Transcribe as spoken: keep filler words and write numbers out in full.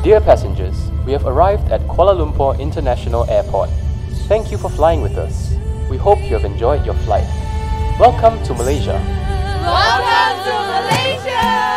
Dear passengers, we have arrived at Kuala Lumpur International Airport. Thank you for flying with us. We hope you have enjoyed your flight. Welcome to Malaysia. Welcome to Malaysia!